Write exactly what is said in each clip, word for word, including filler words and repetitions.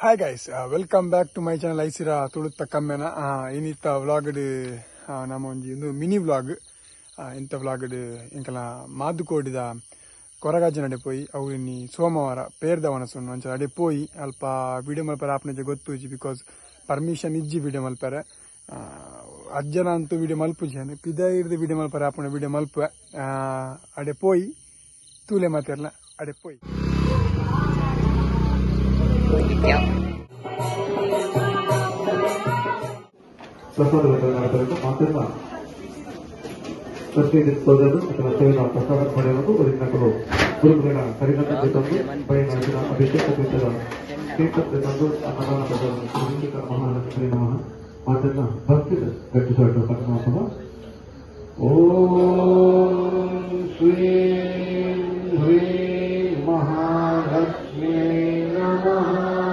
Hi guys, uh, welcome back to my channel Aisira Tulutta Kammena. Uh, inita vlog uh, nama onji undu mini vlog. Uh, inta vlog inkala Madhukodida Koragajana poi avini Somavara Perdavana sunnu ancha ade poi alpa video malpara apne gottuji because permission ijji video malpara ajjana antu video malpujane pida irde video malpara apne video malpu ade poi tule materla ade poi ಪ್ರಸಾದಗಳನ್ನು ಮಾಡಬೇಕು ಮಾತ್ರ ಪ್ರಶ್ನೆ ಸೋದರರು ಅಥವಾ ಸೇವೆಯ ಪ್ರಸಾದ ಪಡೆಯುವುದು original ಗುರುಗಳ ಕರಿಗಟ್ಟು ತಂದು ಪಯಣಿಸಿದ ಅಭಿಷೇಕ ಪೀಠದ ಶ್ರೀಕೃಷ್ಣ ತಂದು ಅನ್ನದಾನ ಪದವನ್ನು ಮಹಾಲಕ್ಷ್ಮೀ ನಮಃ ಮಾತನ್ನ ಭಕ್ತಿ ಗಟ್ಟಿಸಲು ಪರಮಾತ್ಮ ಓಂ ಶ್ರೀ ಹ್ರೀ ಮಹಾಲಕ್ಷ್ಮೀ ನಮಃ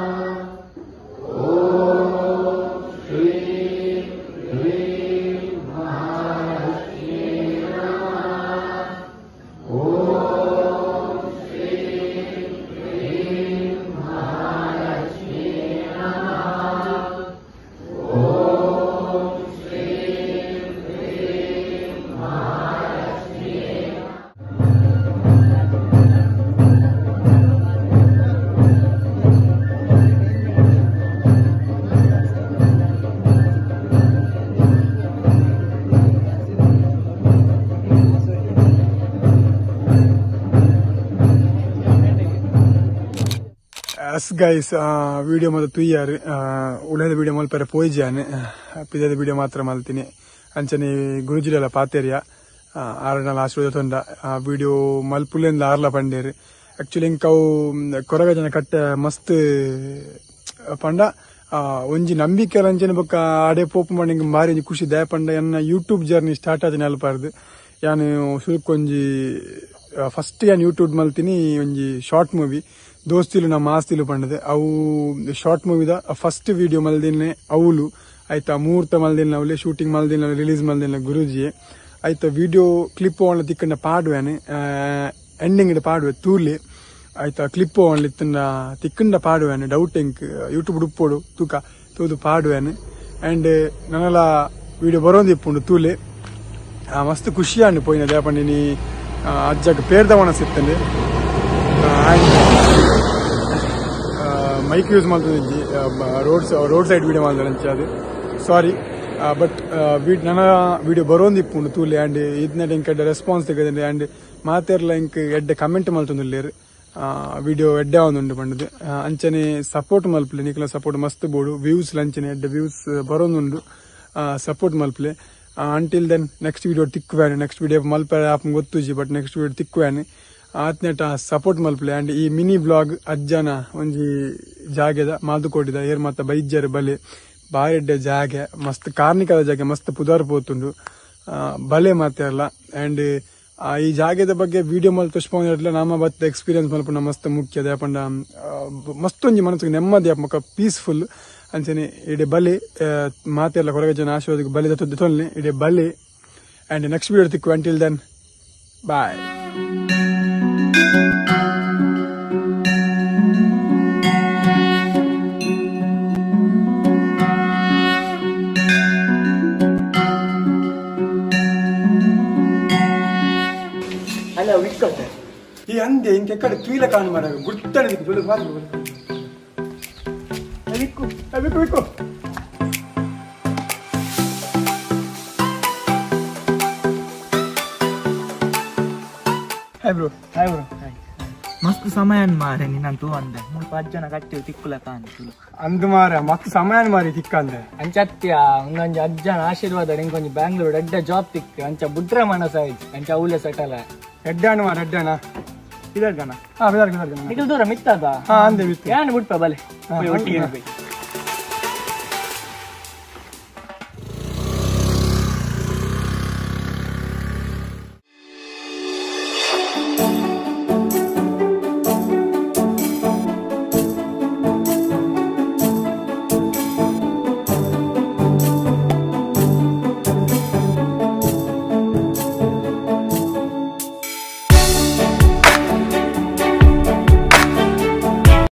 Yes guys, uh, video mata tuyar ulada video mal pare poi jane pidada video matra maltini anchani gurujila la pateriya arana last video tonda video malpulen larla pandere actually inkau koragajana katta mast panda onji nambike ranjane boka ade popu maning mari kushi daya panda yanna YouTube journey start ajane alpardu yani sulkonji first yan YouTube maltini onji short movie ದೋಸ್ತಿಲು ನಮ್ಮ ಆಸ್ತಿಲು ಪಂಡದೆ ಅವು short ಮೂವಿದ first video ಮಲ್ದಿನ ಅವಳು ಆಯ್ತಾ ಮುಹೂರ್ತ ಮಲ್ದಿನ ಅವಳೆ shooting ಮಲ್ದಿನ release ಮಲ್ದಿನ ಗುರುಜಿ ಆಯ್ತಾ ವಿಡಿಯೋ ಕ್ಲಿಪ್ ಅವಳ ತಿಕ್ಕಂಡ ಪಾಡುವೇನೆ ಎಂಡಿಂಗ್ ಪಾಡುವೆ ತೂಲಿ ಆಯ್ತಾ ಕ್ಲಿಪ್ ಅವಳ ತಿಕ್ಕಂಡ ಪಾಡುವೇನೆ ಡೌಟ್ ಎಂಕ್ ಯೂಟ್ಯೂಬ್ ಉಪ್ಪೋಡು ತೂಕ ತೂದು ಪಾಡುವೇನೆ ಅಂಡ್ ನನ್ನೆಲ್ಲ ವಿಡಿಯೋ ಬರೋದಿಪ್ಪುಂಡು ತೂಲಿ ಮಸ್ತ್ ಖುಷಿಯಾಂಡು ಪೋಯಿನ ದೇಪಂಡಿನಿ ಅಜ್ಜಗ ಪೇರ್ದವನ ಸಿತ್ತಂಡೆ ಮೈಕ್ ಯೂಸ್ ಮಾಡ್ತಿದ್ದಿ ರೋಡ್ ರೋಡ್ ಸೈಡ್ ವಿಡಿಯೋ ಮಾಡಿದ್ರೆ ಅದು ಸಾರಿ ಬಟ್ ನನ್ನ ವಿಡಿಯೋ ಬರೋದು ಇಪ್ಪುಂಡು ತೂಲೆ ಆ್ಯಂಡ್ ಇದನ್ನ ಇಂಕ ಎಡ್ಡೆ ರೆಸ್ಪಾನ್ಸ್ ತೆಗೆದಂಡೆ ಆ್ಯಂಡ್ ಮಾತೆರ್ಲ ಇಂಕ ಎಡ್ಡೆ ಕಮೆಂಟ್ ಮಲ್ತೊಂದುಲ್ಲೇರು ವಿಡಿಯೋ ಎಡ್ಡೆ ಆವೊಂದುಂಡು ಪಂಡದು ಅಂಚನೆ ಸಪೋರ್ಟ್ ಮಲ್ಪಲೆ ನಿಕ್ಲ ಸಪೋರ್ಟ್ ಮಸ್ತ್ ಬೋಡು ವ್ಯೂಸ್ ಲಂಚನೆ ಎಡ್ಡೆ ವ್ಯೂಸ್ ಬರೋದುಂಡು ಸಪೋರ್ಟ್ ಮಲ್ಪಲೆ ಅಂಟಿಲ್ ದೆನ್ ನೆಕ್ಸ್ಟ್ ವಿಡಿಯೋ ತಿಕ್ಕುವೇನೆ ನೆಕ್ಸ್ಟ್ ವಿಡಿಯೋ ಮಲ್ಪೆ ಆಪ್ ಗೊತ್ತುಜಿ ಬಟ್ ನೆಕ್ಸ್ಟ್ ವಿಡಿಯೋ ತಿಕ್ಕುವೇನೆ ಆತ್ನೆಟ ಸಪೋರ್ಟ್ ಮಲ್ಪಲೆ ಅಂಡ್ ಈ ಮಿನಿ ಬ್ಲಾಗ್ ಅಜ್ಜನ ಒಂಜಿ ಜಾಗೆದ ಮಾದುಕೋಡಿದ ಏರ್ ಮಾತ ಬೈಜ್ಜರ್ ಬಲೆ ಬಾರೆಡ್ಡೆ ಜಾಗೆ ಮಸ್ತ್ ಕಾರ್ಣಿಕದ ಜಾಗೆ ಮಸ್ತ್ ಪುದಾರ್ ಪೋತುಂಡು ಬಲೆ ಮಾತೆರ್ಲ ಅಂಡ್ ಈ ಜಾಗೆದ ಬಗ್ಗೆ ವಿಡಿಯೋ ಮಲ್ ತುಷ್ಪಲ್ಲ ನಮ್ಮ ಬತ್ತ ಎಕ್ಸ್ಪೀರಿಯನ್ಸ್ ಮಲ್ಪುಂಡ ಮಸ್ತ್ ಮುಖ್ಯ ಯಾಪಂಡ ಮಸ್ತೊಂಜಿ ಮನಸ್ಸಿಗೆ ನೆಮ್ಮದಿ ಯಾಪಕ ಪೀಸ್ಫುಲ್ ಅಂಚನೆ ಇಡೆ ಬಲೆ ಮಾತೆರ್ಲ ಕೊರಗಜ್ಜನ ಆಶೀರ್ವಾದಕ್ಕೆ ಬಲೆ ತೊಂದ್ರೆ ಇಡೆ ಬಲೆ ಅಂಡ್ ನೆಕ್ಸ್ಟ್ ವಿಡಿಯೋ ತಿಕ್ಕು ಅಂಟಿಲ್ ದೆನ್ ಬಾಯ್. ಈ ಅಂದೆ ಇಂಕೆ ಕಡೆ ತುಯಿಲ ಕಾಣು ಮಾಡ ಗುರ್ತನೆ ಬಿಡು ಬಾರು ಅವಿಕು ಅವಿಕು ವಿಕು ಹಾಯ್ ಬ್ರೋ ಹಾಯ್ ಬ್ರೋ ಮಸ್ತ್ ಸಮಯನ್ ಮಾರೆ ನೀನಂತೂ ಅಂದೆ ಮೂರು ಪಾಂಚ್ ಜನ ಕಟ್ಟಿ ತಿಕ್ಕುಲ ಕಾಣಿತು ಅಂದು ಮಾರ ಮಸ್ತ್ ಸಮಯನ್ ಮಾರಿ ತಿಕ್ಕ ಅಂದೆ ಅಂಚತ್ಯ ಒಂದೊಂಜಿ ಅಜ್ಜನ ಆಶೀರ್ವಾದ ನಿಂಗೊಂಜಿ ಬ್ಯಾಂಗ್ಳೂರ್ ಎಡ್ಡ ಜಾಬ್ ತಿಕ್ಕ ಅಂಚ ಬುಡ್ರೆ ಮನಸ ಆಯ್ತು ಅಂಚ ಅವಲೆ ಸೆಟಲ್ ಎಡ್ಡಾಣ ಮಾರ ಎಡ್ಡಾಣ ಇದರ್ಗನ ಹಾ ಬಿದಾರ್ಗ ಬಿದಾರ್ಗ ನಿಖಿಲ್ ದೂರ ಮಿತ್ತದ ಹಾ ಅಂದೆ ಮಿತ್ತ ಯಾನ್ ಬಿಟ್ಪ ಬಲೆ ಒಟ್ಟಿಗೆ ಇರ್ಬೇಕು.